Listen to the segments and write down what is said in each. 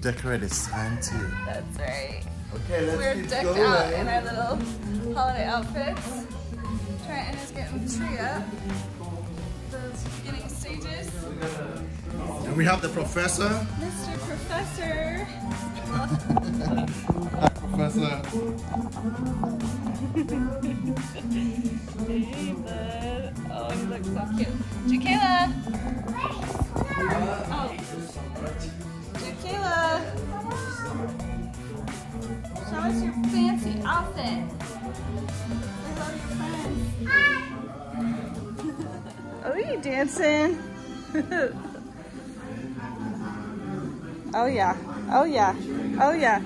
decorate this time too. That's right. Okay, let's We're keep decked going. out in our little holiday outfits. Trenton is getting the tree up. Those beginning stages. And we have the professor. Mr. Professor. Hi, Professor. Hey, bud. Oh, you look so cute. Jakayla. Oh. Jakayla. Show us your fancy outfit. Hello to your friends. Oh, you dancing? Oh yeah. Oh yeah. Oh yeah.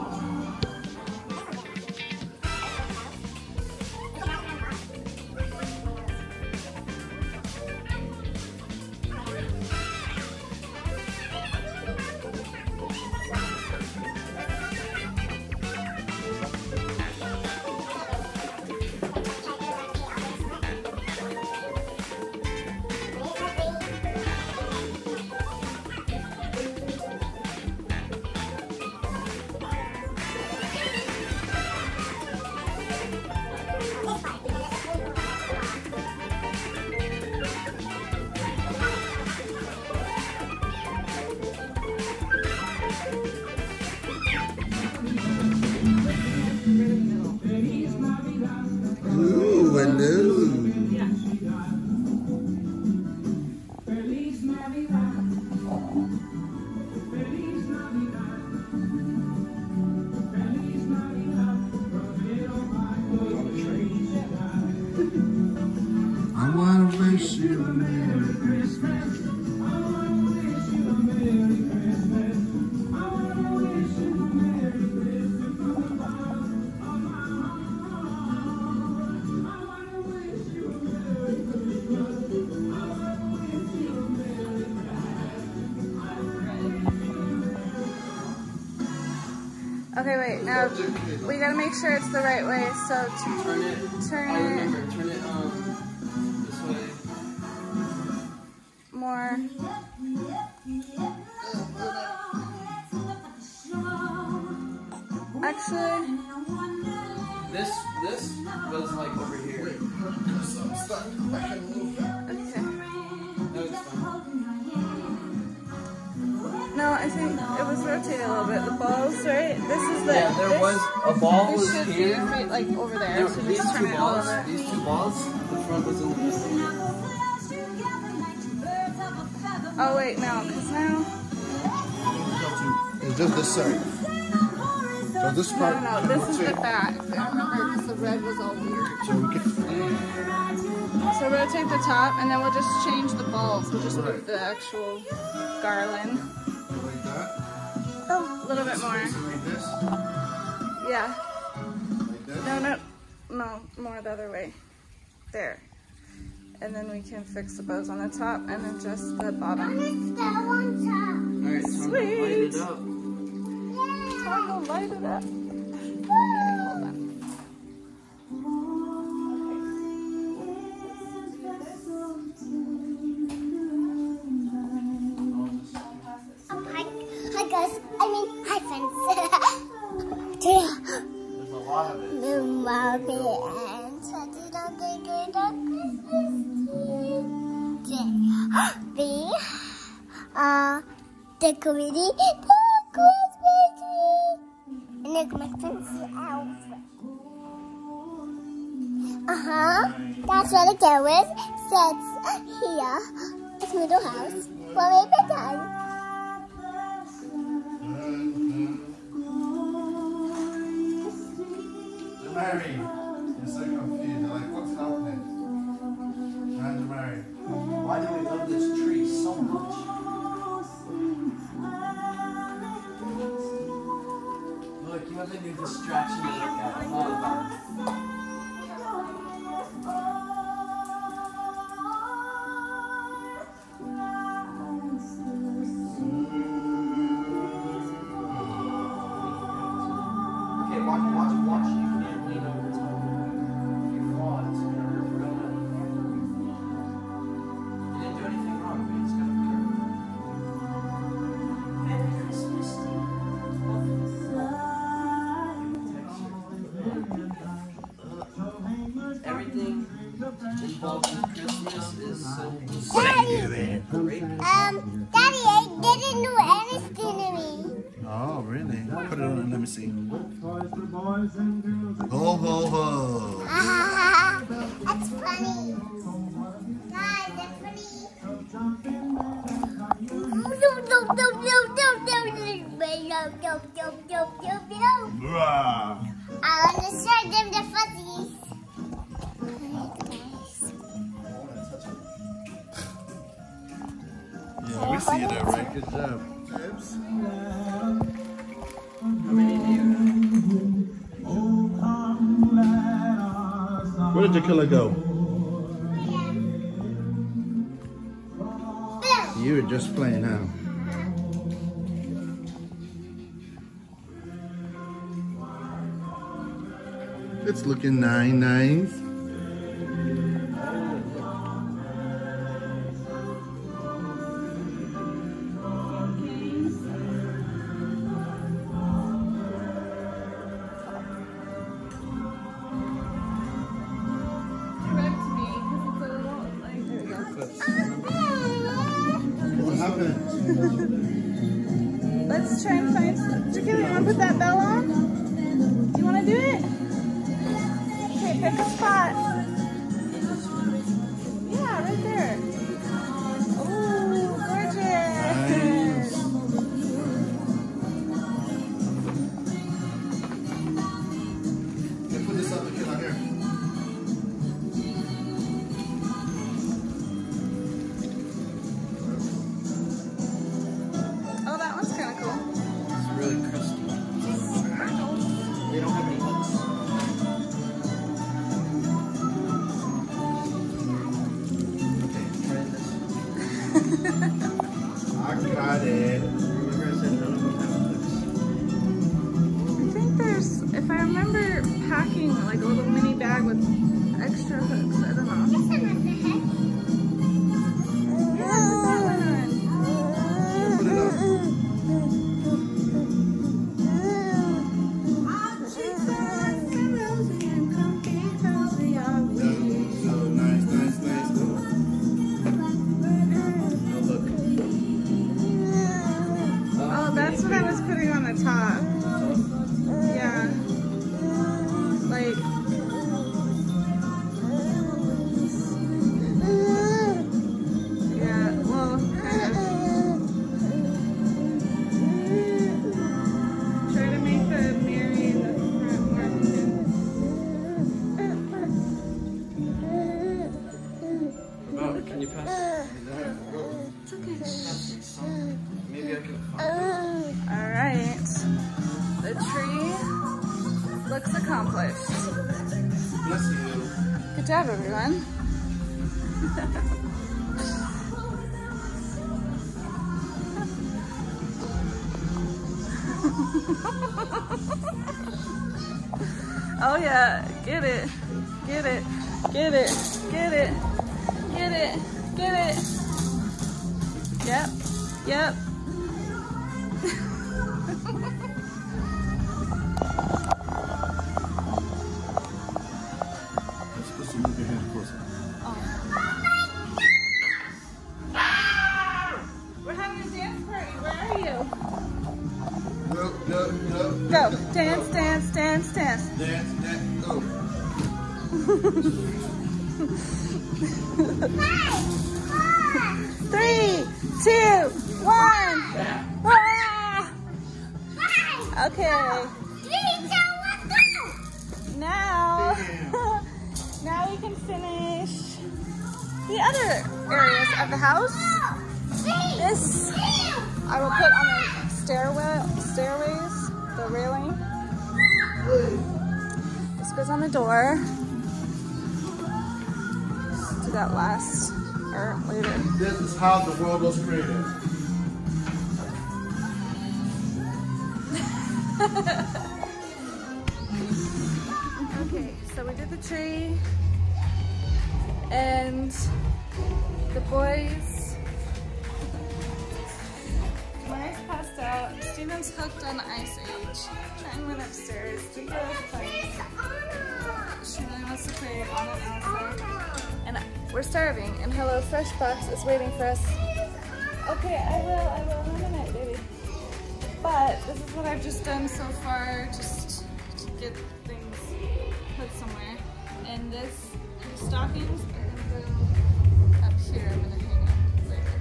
Ooh, hello. I want to wish you a Merry Christmas. Okay, wait, now we gotta make sure it's the right way, so Turn it. turn I it remember. Turn it this way. more. Actually, This was like over here. okay. No, it's fine. No, I think it was rotated a little bit. The balls, right? This is the. Yeah, there this, was a ball This was should here. be right, like over there. There, So these just turn two it a balls. little bit. These two balls. The front was in the middle. Oh wait, no, because now. It's just this side. So this No, part. no, no. This is the back. I remember because the red was all weird. So we can. So rotate the top, and then we'll just change the balls. We'll just Right. move the actual garland. Like that. Oh, a little bit more. Like this. Yeah. Like this. No, more the other way. There. And then we can fix the bows on the top and then just the bottom. Alright, so I'm gonna light it up. Time to light it up. Okay, hold on. Hi guys, hi friends. There's a lot of it. The Mommy and Daddy don't get on Christmas Day. We are decorating the Christmas tree. And look, my fancy outfit. That's where the carrot sits here. It's middle house. For my bedtime. Mary, you're so confused. You're like, what's happening? And Mary. Why do we love this tree so much? Look, you have a new distraction to look at. I'm all about it. Okay, watch. You can't lean over top. If you fall, it's gonna hurt real bad. You didn't do anything wrong, but it's gonna hurt. Merry Christmas, Steve. involved with Christmas is Daddy, Daddy, I didn't do anything to me. Oh, really? Put it on and let me see. Ho, ho, ho. That's funny. Guys, that's funny. Bruh. I want to show them the fuzzies. Yeah, we see you there, right? Good job. Oops. how many do you Where did the killer go? You were just playing now. It's looking nice. What happened? Let's try and find some. Jaquila, you want to put that bell on? Do you want to do it? Okay, pick a spot. Yeah, right there. Oh, gorgeous. Okay, put this up again out here. Oh, that one's kind of cool. It's really crusty. They don't have any hooks. Okay, try this. I got it. Remember I said none of them have hooks. I think there's, if I remember packing like a little mini bag with extra hooks, I don't know. Yeah, put that one on. Put it up. So nice. No hook. Oh, that's what I was putting on the top. Yeah. Like, yeah, well, kind of. Try to make the Mary in the front more Oh, can you pass? It's okay. Maybe I can find All right. The tree looks accomplished. Bless you. Good job, everyone. Oh yeah, get it, get it, get it, get it, get it, get it. Yep, yep. You're supposed to move your hand closer. We're having a dance party. Where are you? Go. Go. Dance, dance, dance, dance. Dance, go. 3, 2, 1. Ah! Okay. Now, now we can finish the other areas of the house. This I will put on the stairways, the railing. This goes on the door. Do that last or later. This is how the world was created. Okay, so we did the tree and the boys. Maya's passed out. Steven's hooked on Ice Age. Trying went upstairs. She really wants to play on it also. And We're starving, and Hello Fresh Box is waiting for us. Okay, I will in a minute, baby. But this is what I've just done so far, just to get things put somewhere. And the stockings are gonna go up here. I'm gonna hang up later.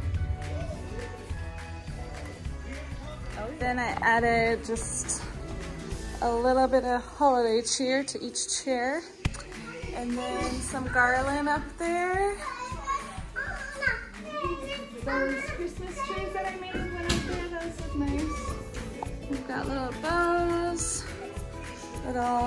Oh, then I added just a little bit of holiday cheer to each chair. And then some garland up there. Those Christmas trees that I made went up there, those look nice. We've got little bows, little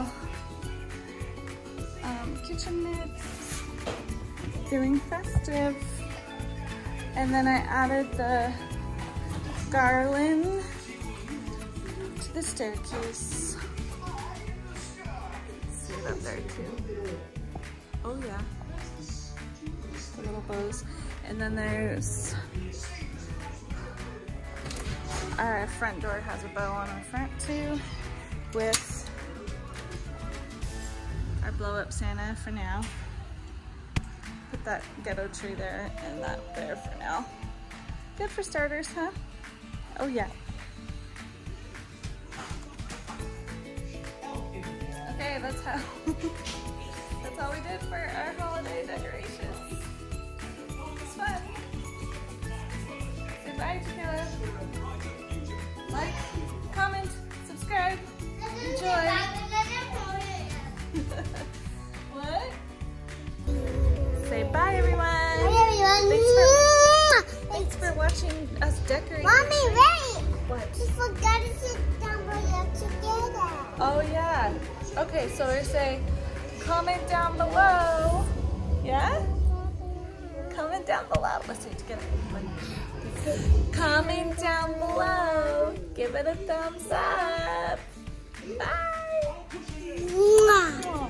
kitchen mitts, feeling festive. And then I added the garland to the staircase. See it up there too. Oh yeah, the little bows. And then there's our front door has a bow on our front too, with our blow up Santa for now. Put that ghetto tree there and that there for now. Good for starters, huh? Oh yeah. Okay, that's all we did for our holiday decorations. It's fun. Say bye to Caleb. Like, comment, subscribe, enjoy. What? Say bye, everyone. Bye, everyone. Thanks for watching us decorate. Mommy, wait. What? We forgot to sit down below together. Oh yeah. Okay, so we're saying comment down below. Yeah? Comment down below. Let's say it together. Comment down below. Give it a thumbs up. Bye. Mwah. Aww.